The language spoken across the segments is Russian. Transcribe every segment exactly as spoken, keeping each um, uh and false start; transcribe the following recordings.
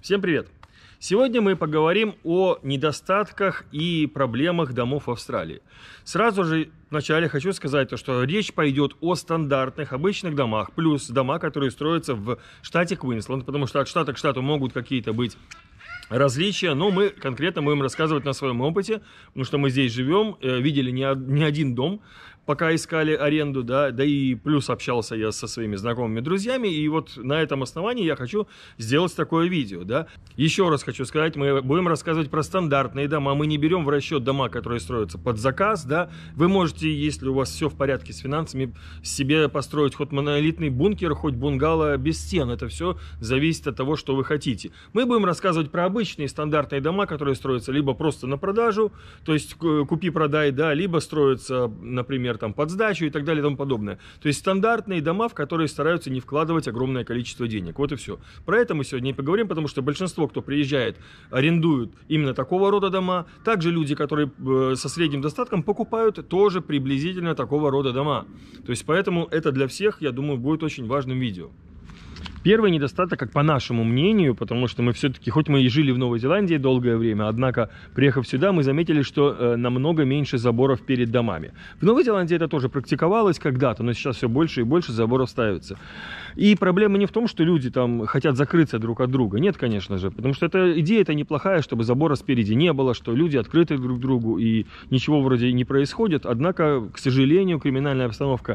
Всем привет! Сегодня мы поговорим о недостатках и проблемах домов в Австралии. Сразу же вначале хочу сказать, то, что речь пойдет о стандартных, обычных домах, плюс дома, которые строятся в штате Квинсленд, потому что от штата к штату могут какие-то быть различия, но мы конкретно будем рассказывать на своем опыте, потому что мы здесь живем, видели не один дом, пока искали аренду, да, да и плюс общался я со своими знакомыми друзьями, и вот на этом основании я хочу сделать такое видео, да. Еще раз хочу сказать, мы будем рассказывать про стандартные дома, мы не берем в расчет дома, которые строятся под заказ, да. Вы можете, если у вас все в порядке с финансами, себе построить хоть монолитный бункер, хоть бунгало без стен, это все зависит от того, что вы хотите. Мы будем рассказывать про обычные стандартные дома, которые строятся либо просто на продажу, то есть купи-продай, да, либо строятся, например, там под сдачу и так далее и тому подобное. То есть стандартные дома, в которые стараются не вкладывать огромное количество денег. Вот и все. Про это мы сегодня и поговорим, потому что большинство, кто приезжает, арендуют именно такого рода дома. Также люди, которые со средним достатком покупают, тоже приблизительно такого рода дома. То есть поэтому это для всех, я думаю, будет очень важным видео. Первый недостаток, как по нашему мнению, потому что мы все-таки, хоть мы и жили в Новой Зеландии долгое время, однако, приехав сюда, мы заметили, что э, намного меньше заборов перед домами. В Новой Зеландии это тоже практиковалось когда-то, но сейчас все больше и больше заборов ставится. И проблема не в том, что люди там хотят закрыться друг от друга. Нет, конечно же, потому что эта идея-то неплохая, чтобы забора спереди не было, что люди открыты друг другу и ничего вроде не происходит. Однако, к сожалению, криминальная обстановка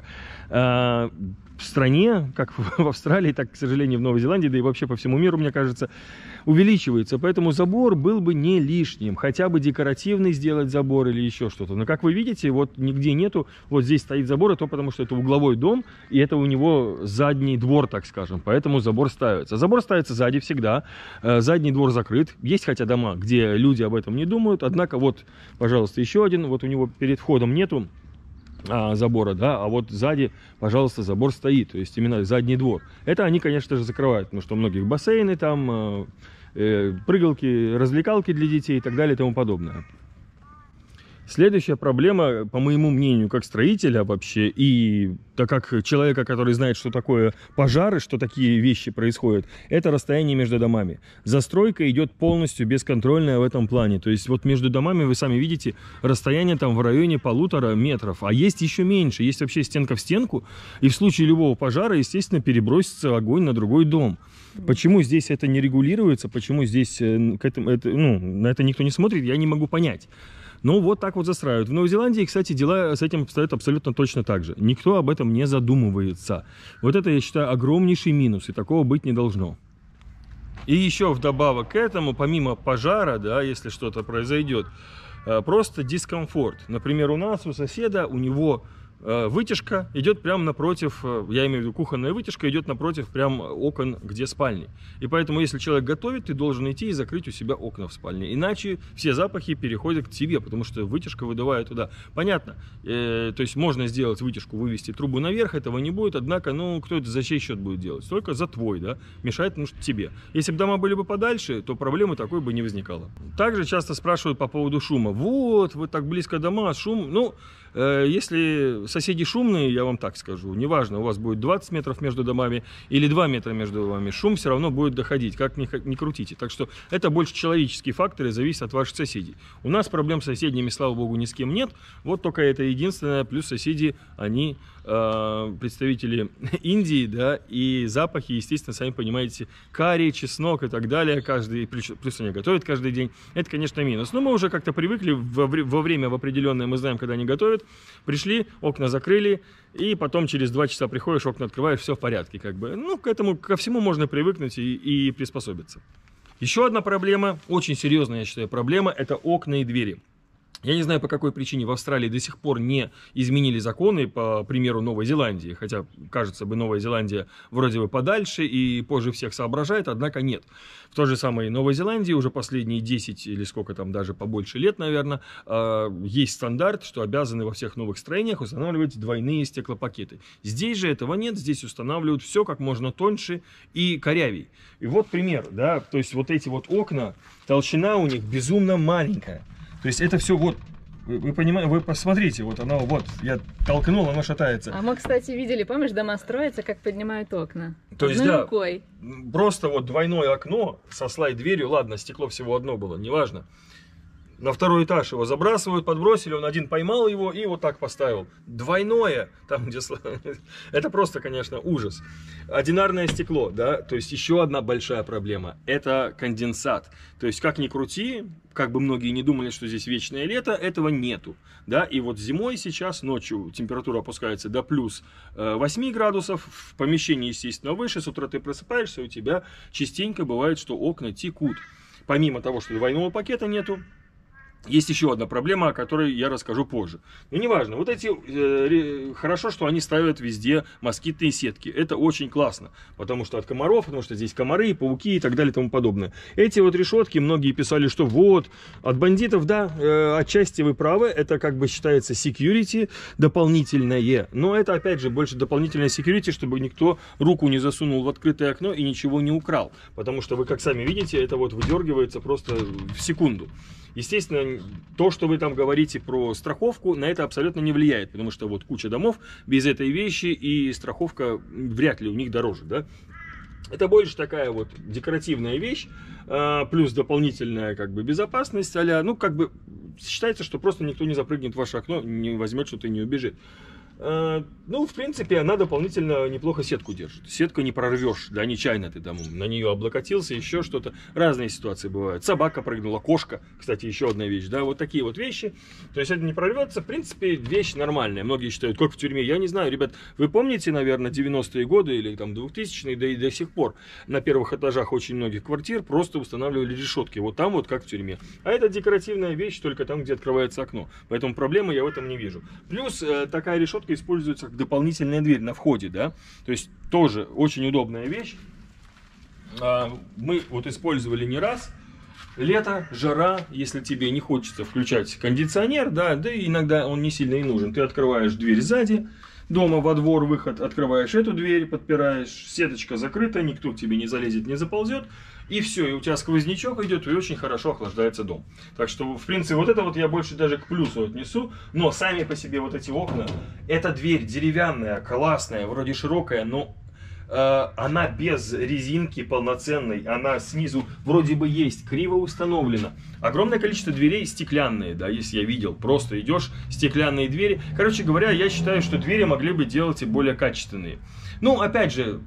э, в стране, как в Австралии, так, к сожалению, в Новой Зеландии, да и вообще по всему миру, мне кажется, увеличивается. Поэтому забор был бы не лишним. Хотя бы декоративный сделать забор или еще что-то. Но, как вы видите, вот нигде нету. Вот здесь стоит забор, и то потому, что это угловой дом, и это у него задний двор, так скажем. Поэтому забор ставится. Забор ставится сзади всегда. Задний двор закрыт. Есть хотя дома, где люди об этом не думают. Однако, вот, пожалуйста, еще один. Вот у него перед входом нету А, забора, да, а вот сзади, пожалуйста, забор стоит, то есть именно задний двор. Это они, конечно же, закрывают, потому что у многих бассейны там, э, э, прыгалки, развлекалки для детей и так далее и тому подобное. Следующая проблема, по моему мнению, как строителя вообще, и так как человека, который знает, что такое пожары, что такие вещи происходят, это расстояние между домами. Застройка идет полностью бесконтрольная в этом плане. То есть вот между домами, вы сами видите, расстояние там в районе полутора метров. А есть еще меньше, есть вообще стенка в стенку. И в случае любого пожара, естественно, перебросится огонь на другой дом. Почему здесь это не регулируется, почему здесь к этому, это, ну, на это никто не смотрит, я не могу понять. Ну, вот так вот застраивают. В Новой Зеландии, кстати, дела с этим обстоят абсолютно точно так же. Никто об этом не задумывается. Вот это, я считаю, огромнейший минус, и такого быть не должно. И еще вдобавок к этому, помимо пожара, да, если что-то произойдет, просто дискомфорт. Например, у нас, у соседа, у него вытяжка идет прямо напротив, я имею в виду кухонная вытяжка, идет напротив прям окон, где спальни. И поэтому, если человек готовит, ты должен идти и закрыть у себя окна в спальне. Иначе все запахи переходят к тебе, потому что вытяжка выдувает туда. Понятно, э, то есть можно сделать вытяжку, вывести трубу наверх, этого не будет, однако, ну, кто это за чей счет будет делать? Только за твой, да, мешает, ну, тебе. Если бы дома были бы подальше, то проблемы такой бы не возникало. Также часто спрашивают по поводу шума. Вот, вы так близко дома, шум, ну, э, если соседи шумные, я вам так скажу, неважно, у вас будет двадцать метров между домами или два метра между домами, шум все равно будет доходить, как ни, ни крутите. Так что это больше человеческие факторы, зависят от ваших соседей. У нас проблем с соседями, слава богу, ни с кем нет, вот только это единственное, плюс соседи, они э, представители Индии, да, и запахи, естественно, сами понимаете, карри, чеснок и так далее, каждый, плюс они готовят каждый день, это, конечно, минус. Но мы уже как-то привыкли, во, во время в определенное, мы знаем, когда они готовят, пришли, окна закрыли, и потом через два часа приходишь, окна открываешь, все в порядке, как бы. Ну, к этому, ко всему можно привыкнуть и, и приспособиться. Еще одна проблема, очень серьезная, я считаю, проблема, это окна и двери. Я не знаю, по какой причине в Австралии до сих пор не изменили законы, по примеру Новой Зеландии. Хотя, кажется бы, Новая Зеландия вроде бы подальше и позже всех соображает, однако нет. В той же самой Новой Зеландии уже последние десять или сколько там, даже побольше лет, наверное, есть стандарт, что обязаны во всех новых строениях устанавливать двойные стеклопакеты. Здесь же этого нет, здесь устанавливают все как можно тоньше и корявей. И вот пример, да, то есть вот эти вот окна, толщина у них безумно маленькая. То есть это все вот Вы, вы понимаете, вы посмотрите, вот оно, вот, я толкнул, оно шатается. А мы, кстати, видели, помнишь, дома строятся, как поднимают окна. То есть, одной да, рукой. Просто вот двойное окно со слайд-дверью, ладно, стекло всего одно было, неважно. На второй этаж его забрасывают, подбросили, он один поймал его и вот так поставил. Двойное, там где... Это просто, конечно, ужас. Одинарное стекло, да, то есть еще одна большая проблема. Это конденсат. То есть, как ни крути, как бы многие не думали, что здесь вечное лето, этого нету. Да, и вот зимой сейчас, ночью температура опускается до плюс восьми градусов, в помещении, естественно, выше, с утра ты просыпаешься, у тебя частенько бывает, что окна текут. Помимо того, что двойного пакета нету, есть еще одна проблема, о которой я расскажу позже. Но неважно, вот эти, э, хорошо, что они ставят везде москитные сетки. Это очень классно, потому что от комаров, потому что здесь комары, пауки и так далее и тому подобное. Эти вот решетки, многие писали, что вот, от бандитов, да, э, отчасти вы правы, это как бы считается security дополнительное. Но это, опять же, больше дополнительное security, чтобы никто руку не засунул в открытое окно и ничего не украл. Потому что вы, как сами видите, это вот выдергивается просто в секунду. Естественно, то, что вы там говорите про страховку, на это абсолютно не влияет, потому что вот куча домов без этой вещи, и страховка вряд ли у них дороже, да. Это больше такая вот декоративная вещь, плюс дополнительная как бы безопасность, а-ля, ну как бы считается, что просто никто не запрыгнет в ваше окно, не возьмет что-то и не убежит. Ну, в принципе, она дополнительно неплохо сетку держит. Сетку не прорвешь, да, нечаянно ты там на нее облокотился, еще что-то. Разные ситуации бывают. Собака прыгнула, кошка, кстати, еще одна вещь, да, вот такие вот вещи. То есть это не прорвется, в принципе, вещь нормальная. Многие считают, как в тюрьме, я не знаю, ребят, вы помните, наверное, девяностые годы или там двухтысячные, да и до сих пор на первых этажах очень многих квартир просто устанавливали решетки. Вот там вот как в тюрьме. А это декоративная вещь только там, где открывается окно. Поэтому проблемы я в этом не вижу. Плюс такая решетка используется как дополнительная дверь на входе, да, то есть тоже очень удобная вещь. Мы вот использовали не раз. Лето, жара, если тебе не хочется включать кондиционер, да, да и иногда он не сильно и нужен. Ты открываешь дверь сзади, дома во двор, выход, открываешь эту дверь, подпираешь, сеточка закрыта, никто к тебе не залезет, не заползет. И все, и у тебя сквознячок идет, и очень хорошо охлаждается дом. Так что, в принципе, вот это вот я больше даже к плюсу отнесу. Но сами по себе вот эти окна, эта дверь деревянная, классная, вроде широкая, но э, она без резинки полноценной. Она снизу вроде бы есть, криво установлена. Огромное количество дверей стеклянные, да, если я видел. Просто идешь, стеклянные двери. Короче говоря, я считаю, что двери могли бы делать и более качественные. Ну, опять же,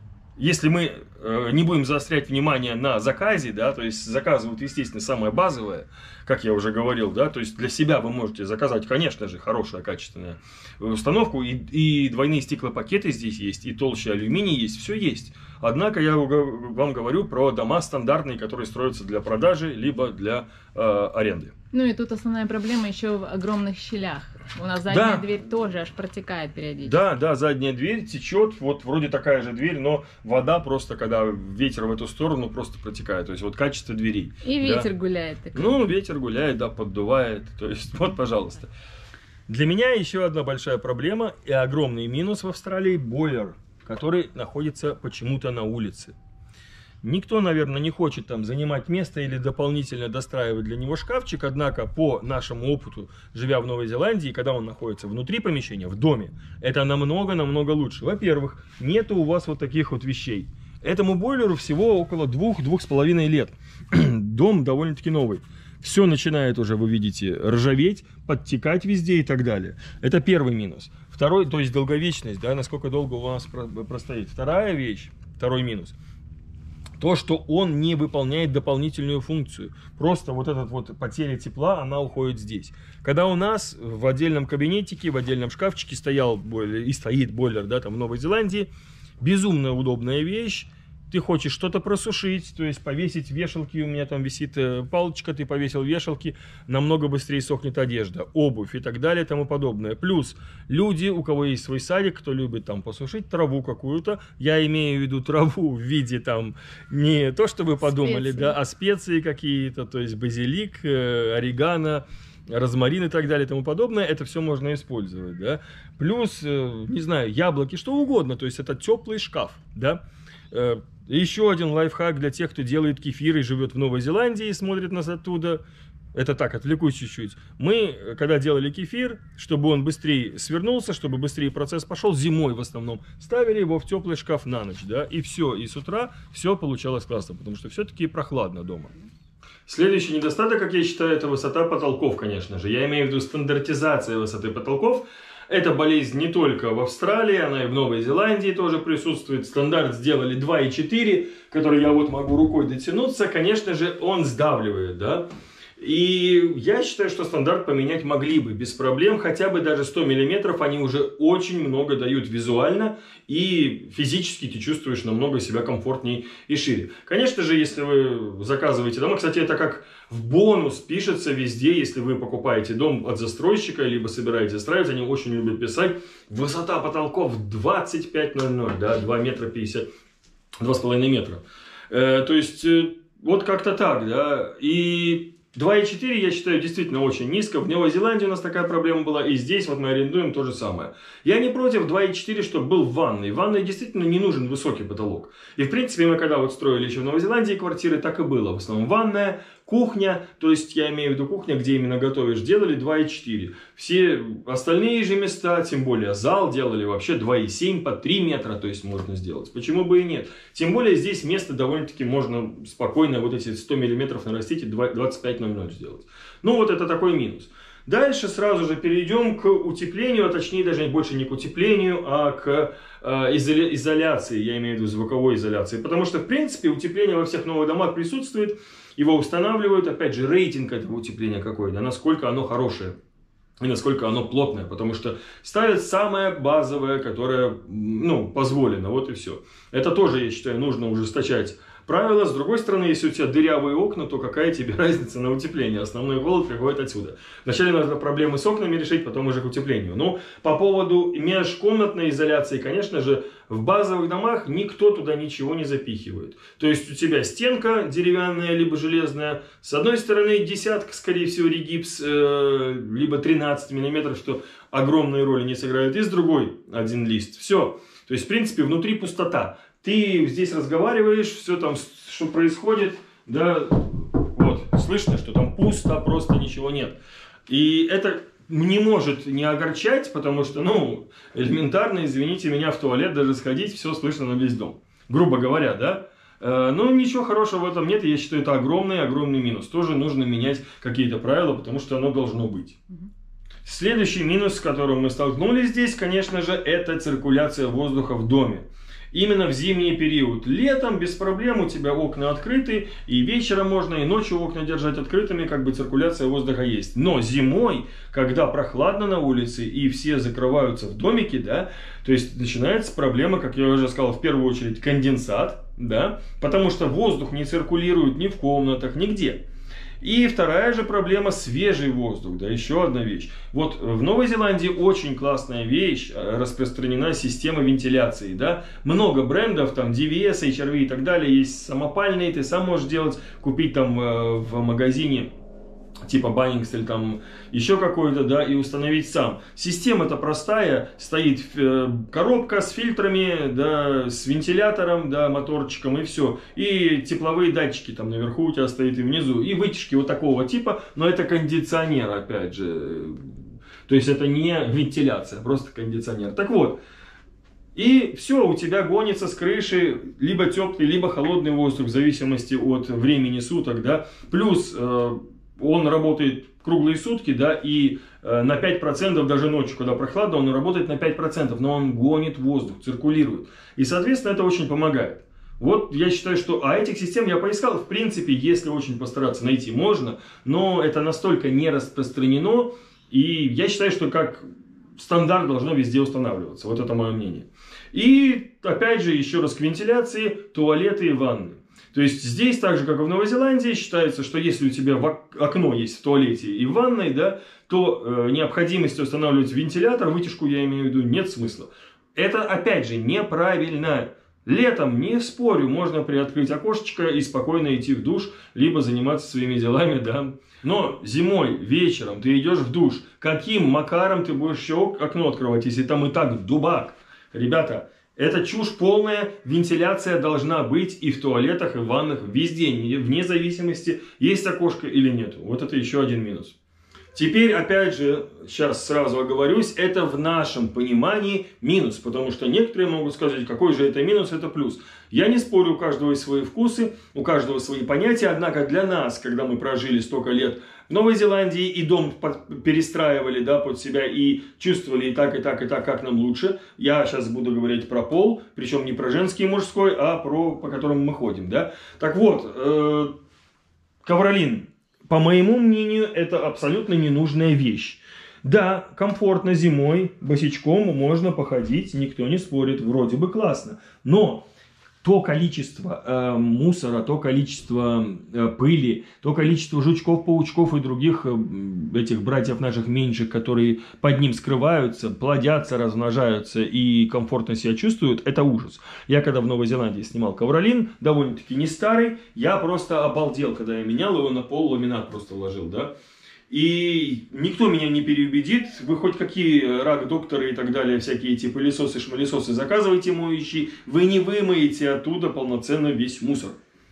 если мы э, не будем заострять внимание на заказе, да, то есть заказывают, естественно, самое базовое, как я уже говорил, да, то есть для себя вы можете заказать, конечно же, хорошую, качественную установку, и, и двойные стеклопакеты здесь есть, и толще алюминий есть, все есть. Однако я вам говорю про дома стандартные, которые строятся для продажи, либо для э, аренды. Ну и тут основная проблема еще в огромных щелях. У нас задняя Да. дверь тоже аж протекает периодически. Да, да, задняя дверь течет, вот вроде такая же дверь, но вода просто, когда ветер в эту сторону, просто протекает. То есть вот качество дверей. И да. ветер гуляет. Такой. Ну, ветер гуляет, да, поддувает. То есть вот, пожалуйста. Для меня еще одна большая проблема и огромный минус в Австралии — бойлер, который находится почему-то на улице. Никто, наверное, не хочет там занимать место или дополнительно достраивать для него шкафчик, однако по нашему опыту, живя в Новой Зеландии, когда он находится внутри помещения, в доме, это намного-намного лучше. Во-первых, нету у вас вот таких вот вещей. Этому бойлеру всего около двух-двух с половиной лет. Дом довольно-таки новый. Все начинает уже, вы видите, ржаветь, подтекать везде и так далее. Это первый минус. Второй, то есть долговечность, да, насколько долго у нас простоит. Вторая вещь, второй минус. То, что он не выполняет дополнительную функцию. Просто вот эта вот потеря тепла, она уходит здесь. Когда у нас в отдельном кабинетике, в отдельном шкафчике стоял бойлер, и стоит бойлер, да, там в Новой Зеландии, безумно удобная вещь. Ты хочешь что-то просушить, то есть повесить вешалки, у меня там висит палочка, ты повесил вешалки, намного быстрее сохнет одежда, обувь и так далее и тому подобное. Плюс люди, у кого есть свой садик, кто любит там посушить траву какую-то, я имею в виду траву в виде там не то, что вы подумали, специи. Да, а специи какие-то, то есть базилик, орегано, розмарин и так далее и тому подобное, это все можно использовать, да. Плюс, не знаю, яблоки, что угодно, то есть это теплый шкаф, да. Еще один лайфхак для тех, кто делает кефир и живет в Новой Зеландии и смотрит нас оттуда. это так, отвлекусь чуть-чуть. Мы, когда делали кефир, чтобы он быстрее свернулся, чтобы быстрее процесс пошел, зимой в основном, ставили его в теплый шкаф на ночь, да, и все, и с утра все получалось классно, потому что все-таки прохладно дома. Следующий недостаток, как я считаю, это высота потолков, конечно же. Я имею в виду стандартизация высоты потолков. Эта болезнь не только в Австралии, она и в Новой Зеландии тоже присутствует. Стандарт сделали два и четыре, который я вот могу рукой дотянуться. Конечно же, он сдавливает, да. И я считаю, что стандарт поменять могли бы без проблем. Хотя бы даже сто миллиметров они уже очень много дают визуально. И физически ты чувствуешь намного себя комфортнее и шире. Конечно же, если вы заказываете дома, кстати, это как в бонус пишется везде, если вы покупаете дом от застройщика, либо собираетесь застраивать, они очень любят писать. Высота потолков двадцать пять ноль ноль, да, два метра пятьдесят, два с половиной метра. Э, то есть, э, вот как-то так, да, и... два и четыре я считаю действительно очень низко. В Новой Зеландии у нас такая проблема была. И здесь вот мы арендуем то же самое. Я не против два и четыре, чтобы был в ванной. В ванной действительно не нужен высокий потолок. И в принципе мы когда вот строили еще в Новой Зеландии квартиры, так и было. В основном ванная, кухня. То есть я имею в виду кухня, где именно готовишь, делали два и четыре. Все остальные же места, тем более зал, делали вообще два и семь по три метра. То есть можно сделать. Почему бы и нет? Тем более здесь место довольно-таки можно спокойно вот эти сто миллиметров нарастить и двадцать пять ноль ноль сделать. Ну вот это такой минус. Дальше сразу же перейдем к утеплению, а точнее даже больше не к утеплению, а к э, изоля изоляции, я имею в виду звуковой изоляции. Потому что в принципе утепление во всех новых домах присутствует, его устанавливают, опять же рейтинг этого утепления какой, да, насколько оно хорошее. И насколько оно плотное, потому что ставят самое базовое, которое, ну, позволено, вот и все. Это тоже, я считаю, нужно ужесточать правила. С другой стороны, если у тебя дырявые окна, то какая тебе разница на утепление? Основной холод приходит отсюда. Вначале надо проблемы с окнами решить, потом уже к утеплению. Но по поводу межкомнатной изоляции, конечно же, в базовых домах никто туда ничего не запихивает. То есть у тебя стенка деревянная, либо железная. С одной стороны десятка, скорее всего, регипс, э, либо тринадцать миллиметров, что огромной роли не сыграет. И с другой один лист. Все. То есть, в принципе, внутри пустота. Ты здесь разговариваешь, все там, что происходит, да, вот, слышно, что там пусто, просто ничего нет. И это не может не огорчать, потому что, ну, элементарно, извините меня, в туалет даже сходить, все слышно на весь дом. Грубо говоря, да. Но ничего хорошего в этом нет, и я считаю, это огромный-огромный минус. Тоже нужно менять какие-то правила, потому что оно должно быть. Следующий минус, с которым мы столкнулись здесь, конечно же, это циркуляция воздуха в доме. Именно в зимний период. Летом без проблем у тебя окна открыты, и вечером можно, и ночью окна держать открытыми, как бы циркуляция воздуха есть. Но зимой, когда прохладно на улице, и все закрываются в домике, да, то есть начинается проблема, как я уже сказал, в первую очередь конденсат, да, потому что воздух не циркулирует ни в комнатах, нигде. И вторая же проблема — свежий воздух, да, еще одна вещь. Вот в Новой Зеландии очень классная вещь, распространена система вентиляции, да. Много брендов, там ди ви эс, эйч ар ви и так далее, есть самопальные, ты сам можешь делать, купить там э, в магазине типа Bunnings или там еще какой-то, да, и установить сам. Система-то простая, стоит э, коробка с фильтрами, да, с вентилятором, да, моторчиком и все. И тепловые датчики там наверху у тебя стоит и внизу. И вытяжки вот такого типа, но это кондиционер, опять же. То есть это не вентиляция, просто кондиционер. Так вот. И все, у тебя гонится с крыши либо теплый, либо холодный воздух, в зависимости от времени суток, да. Плюс э, он работает круглые сутки, да, и э, на пять процентов даже ночью, когда прохладно, он работает на пять процентов, но он гонит воздух, циркулирует. И, соответственно, это очень помогает. Вот я считаю, что... А этих систем я поискал, в принципе, если очень постараться найти, можно, но это настолько не распространено, и я считаю, что как стандарт должно везде устанавливаться. Вот это мое мнение. И, опять же, еще раз к вентиляции, туалеты и ванны. То есть здесь, так же как и в Новой Зеландии, считается, что если у тебя в окно есть в туалете и в ванной, да, то э, необходимости устанавливать вентилятор, вытяжку я имею в виду, нет смысла. Это, опять же, неправильно. Летом, не спорю, можно приоткрыть окошечко и спокойно идти в душ, либо заниматься своими делами, да. Но зимой, вечером ты идешь в душ, каким макаром ты будешь еще окно открывать, если там и так дубак? Ребята, Это чушь полная, вентиляция должна быть и в туалетах, и в ваннах, везде, вне зависимости, есть окошко или нет. Вот это еще один минус. Теперь, опять же, сейчас сразу оговорюсь, это в нашем понимании минус, потому что некоторые могут сказать, какой же это минус, это плюс. Я не спорю, у каждого есть свои вкусы, у каждого свои понятия, однако для нас, когда мы прожили столько лет в Новой Зеландии и дом перестраивали, да, под себя и чувствовали и так, и так, и так, как нам лучше, я сейчас буду говорить про пол, причем не про женский и мужской, а про, по которому мы ходим, да. Так вот, э, ковролин. По моему мнению, это абсолютно ненужная вещь. Да, комфортно зимой, босичком можно походить, никто не спорит, вроде бы классно. Но то количество э, мусора, то количество э, пыли, то количество жучков, паучков и других э, этих братьев наших меньших, которые под ним скрываются, плодятся, размножаются и комфортно себя чувствуют, это ужас. Я когда в Новой Зеландии снимал ковролин, довольно-таки не старый, я просто обалдел, когда я менял его на пол, ламинат просто ложил, да. И никто меня не переубедит, вы хоть какие рак-докторы и так далее, всякие эти пылесосы, шмалесосы заказывайте моющие, вы не вымоете оттуда полноценно весь мусор.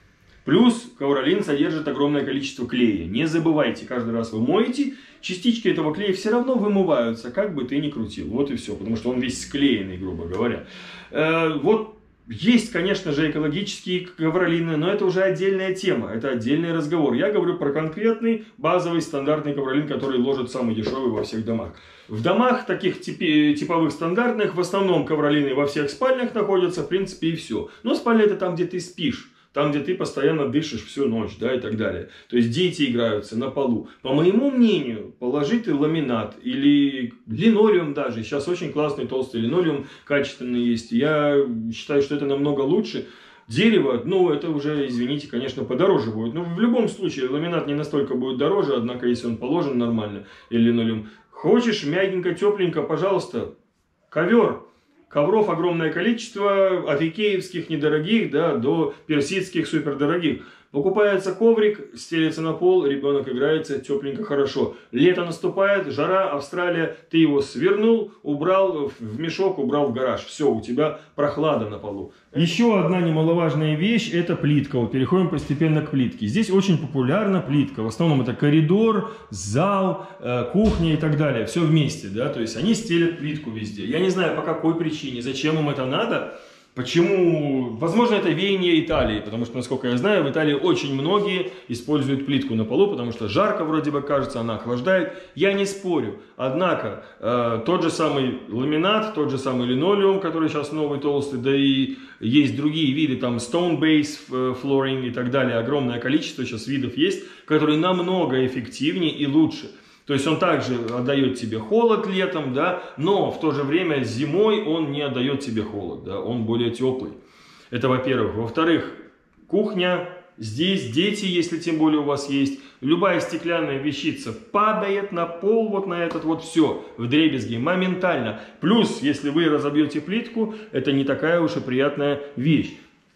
Плюс ковролин содержит огромное количество клея. Не забывайте, каждый раз вы моете, частички этого клея все равно вымываются, как бы ты ни крутил. Вот и все, потому что он весь склеенный, грубо говоря. Э, вот. Есть, конечно же, экологические ковролины, но это уже отдельная тема, это отдельный разговор. Я говорю про конкретный, базовый, стандартный ковролин, который ложат самый дешевый во всех домах. В домах таких типи, типовых стандартных, в основном ковролины во всех спальнях находятся, в принципе, и все. Но спальня это там, где ты спишь. Там, где ты постоянно дышишь всю ночь, да, и так далее. То есть дети играются на полу. По моему мнению, положить ламинат или линолеум даже. Сейчас очень классный толстый линолеум, качественный есть. Я считаю, что это намного лучше. Дерево, ну, это уже, извините, конечно, подороже будет. Но в любом случае, ламинат не настолько будет дороже, однако, если он положен нормально, или линолеум. Хочешь мягенько, тепленько, пожалуйста, ковер. Ковров огромное количество, от икеевских недорогих, да, до персидских супердорогих. Покупается коврик, стелится на пол, ребенок играется, тепленько, хорошо. Лето наступает, жара, Австралия, ты его свернул, убрал в мешок, убрал в гараж. Все, у тебя прохлада на полу. Еще одна немаловажная вещь – это плитка. Вот переходим постепенно к плитке. Здесь очень популярна плитка. В основном это коридор, зал, кухня и так далее. Все вместе, да, то есть они стелят плитку везде. Я не знаю, по какой причине, зачем им это надо. Почему? Возможно, это веяние Италии, потому что, насколько я знаю, в Италии очень многие используют плитку на полу, потому что жарко вроде бы кажется, она охлаждает. Я не спорю. Однако, э, тот же самый ламинат, тот же самый линолеум, который сейчас новый, толстый, да и есть другие виды, там stone base flooring и так далее, огромное количество сейчас видов есть, которые намного эффективнее и лучше. То есть он также отдает тебе холод летом, да, но в то же время зимой он не отдает тебе холод, да, он более теплый. Это во-первых. Во-вторых, кухня, здесь дети, если тем более у вас есть, любая стеклянная вещица падает на пол, вот на этот вот все, вдребезги, моментально. Плюс, если вы разобьете плитку, это не такая уж и приятная вещь.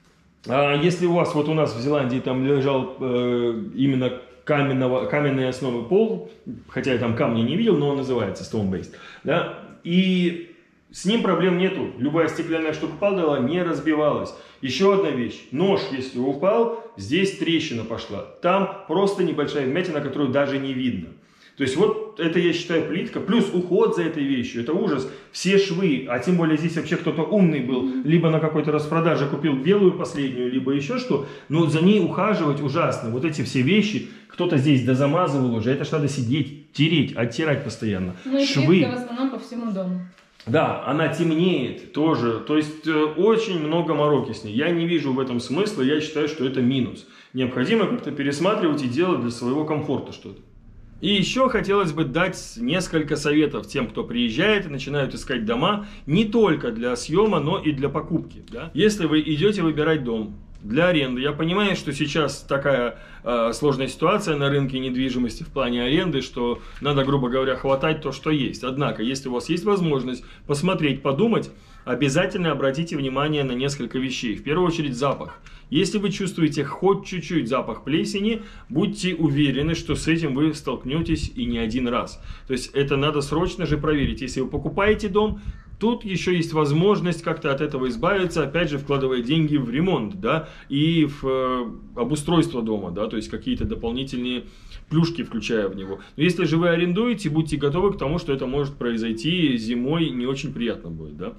А если у вас, вот у нас в Зеландии там лежал э, именно каменного, каменной основы пол, хотя я там камня не видел, но он называется stone-based, да, и с ним проблем нету. Любая стеклянная штука падала, не разбивалась. Еще одна вещь, нож, если упал, здесь трещина пошла, там просто небольшая вмятина, которую даже не видно. То есть вот это, я считаю, плитка, плюс уход за этой вещью, это ужас. Все швы, а тем более здесь вообще кто-то умный был, либо на какой-то распродаже купил белую последнюю, либо еще что, но за ней ухаживать ужасно. Вот эти все вещи, кто-то здесь дозамазывал уже, это ж надо сидеть, тереть, оттирать постоянно. Ну и швы. плитка в основном по всему дому. Да, она темнеет тоже, то есть э, очень много мороки с ней. Я не вижу в этом смысла, я считаю, что это минус. Необходимо как-то пересматривать и делать для своего комфорта что-то. И еще хотелось бы дать несколько советов тем, кто приезжает и начинают искать дома не только для съема, но и для покупки. Да? Если вы идете выбирать дом для аренды, я понимаю, что сейчас такая э, сложная ситуация на рынке недвижимости в плане аренды, что надо, грубо говоря, хватать то, что есть. Однако, если у вас есть возможность посмотреть, подумать, обязательно обратите внимание на несколько вещей. В первую очередь запах. Если вы чувствуете хоть чуть-чуть запах плесени, будьте уверены, что с этим вы столкнетесь и не один раз. То есть это надо срочно же проверить. Если вы покупаете дом, Тут еще есть возможность как-то от этого избавиться, опять же, вкладывая деньги в ремонт, да, и в э, обустройство дома, да, то есть какие-то дополнительные плюшки включая в него. Но если же вы арендуете, будьте готовы к тому, что это может произойти зимой, не очень приятно будет, да.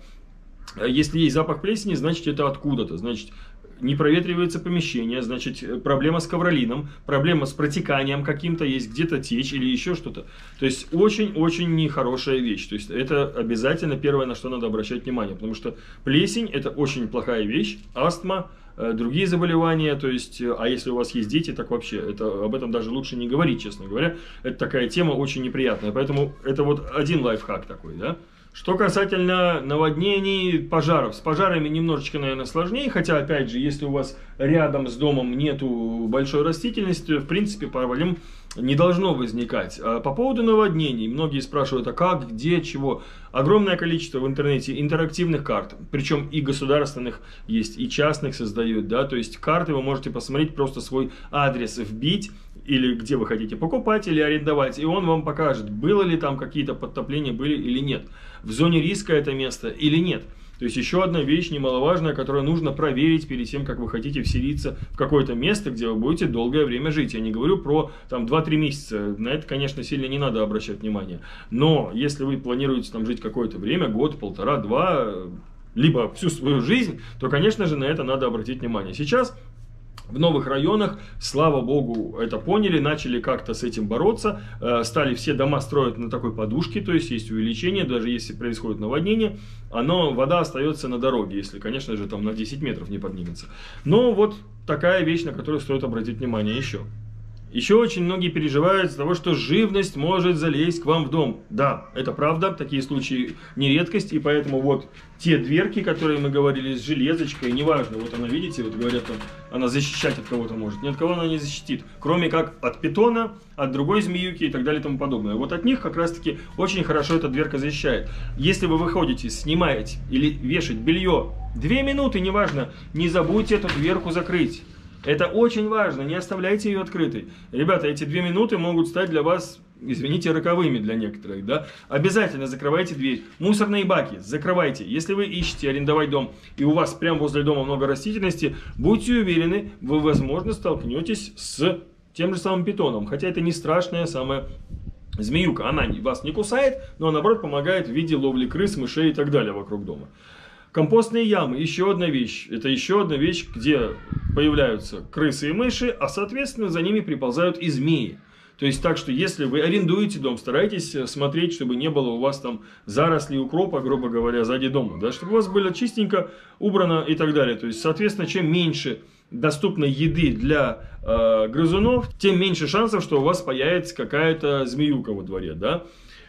Если есть запах плесени, значит это откуда-то, значит не проветривается помещение, значит проблема с ковролином, проблема с протеканием каким-то, есть где-то течь или еще что-то. То есть очень-очень нехорошая вещь. То есть это обязательно первое, на что надо обращать внимание, потому что плесень это очень плохая вещь, астма, другие заболевания, то есть, а если у вас есть дети, так вообще, это, об этом даже лучше не говорить, честно говоря. Это такая тема очень неприятная, поэтому это вот один лайфхак такой, да. Что касательно наводнений, пожаров. С пожарами немножечко, наверное, сложнее, хотя, опять же, если у вас рядом с домом нету большой растительности, в принципе, проблем не должно возникать. А по поводу наводнений, многие спрашивают, а как, где, чего. Огромное количество в интернете интерактивных карт, причем и государственных есть, и частных создают, да, то есть карты вы можете посмотреть, просто свой адрес вбить, или где вы хотите покупать или арендовать, и он вам покажет, было ли там какие-то подтопления, были или нет, в зоне риска это место или нет. То есть еще одна вещь немаловажная, которую нужно проверить перед тем, как вы хотите вселиться в какое-то место, где вы будете долгое время жить. Я не говорю про там два-три месяца, на это, конечно, сильно не надо обращать внимание. Но если вы планируете там жить какое-то время, год, полтора, два, либо всю свою жизнь, то, конечно же, на это надо обратить внимание. Сейчас в новых районах, слава богу, это поняли, начали как-то с этим бороться, э, стали все дома строить на такой подушке, то есть есть увеличение, даже если происходит наводнение, оно, вода остается на дороге, если, конечно же, там на десять метров не поднимется. Но вот такая вещь, на которую стоит обратить внимание еще. Еще очень многие переживают из-за того, что живность может залезть к вам в дом. Да, это правда, такие случаи не редкость, и поэтому вот те дверки, которые мы говорили с железочкой, неважно, вот она, видите, вот говорят, там, она защищать от кого-то может, ни от кого она не защитит, кроме как от питона, от другой змеюки и так далее и тому подобное. Вот от них как раз-таки очень хорошо эта дверка защищает. Если вы выходите, снимаете или вешать белье, две минуты, неважно, не забудьте эту дверку закрыть. Это очень важно, не оставляйте ее открытой. Ребята, эти две минуты могут стать для вас, извините, роковыми для некоторых, да? Обязательно закрывайте дверь. Мусорные баки закрывайте. Если вы ищете арендовать дом, и у вас прямо возле дома много растительности, будьте уверены, вы, возможно, столкнетесь с тем же самым питоном. Хотя это не страшная самая змеюка. Она вас не кусает, но наоборот помогает в виде ловли крыс, мышей и так далее вокруг дома. Компостные ямы, еще одна вещь. Это еще одна вещь, где появляются крысы и мыши, а соответственно за ними приползают и змеи. То есть так, что если вы арендуете дом, старайтесь смотреть, чтобы не было у вас там зарослей укропа, грубо говоря, сзади дома. Да, чтобы у вас было чистенько, убрано и так далее. То есть, соответственно, чем меньше доступной еды для э, грызунов, тем меньше шансов, что у вас появится какая-то змеюка во дворе. Да?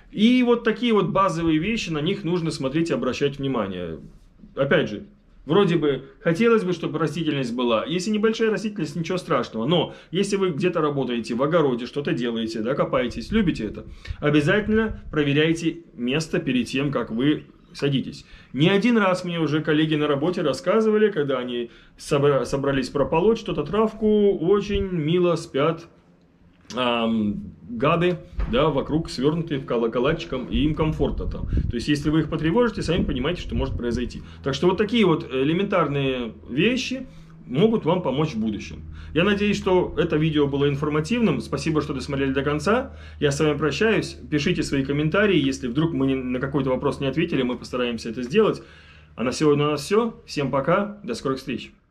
И вот такие вот базовые вещи, на них нужно смотреть и обращать внимание. Опять же, вроде бы хотелось бы, чтобы растительность была. Если небольшая растительность, ничего страшного. Но если вы где-то работаете в огороде, что-то делаете, да, копаетесь, любите это, обязательно проверяйте место перед тем, как вы садитесь. Не один раз мне уже коллеги на работе рассказывали, когда они собра- собрались прополоть что-то, травку, очень мило спят эм, гады, да, вокруг свернутые в колокольчиком, и им комфортно там. То есть, если вы их потревожите, сами понимаете, что может произойти. Так что вот такие вот элементарные вещи могут вам помочь в будущем. Я надеюсь, что это видео было информативным. Спасибо, что досмотрели до конца. Я с вами прощаюсь. Пишите свои комментарии. Если вдруг мы на какой-то вопрос не ответили, мы постараемся это сделать. А на сегодня у нас все. Всем пока. До скорых встреч.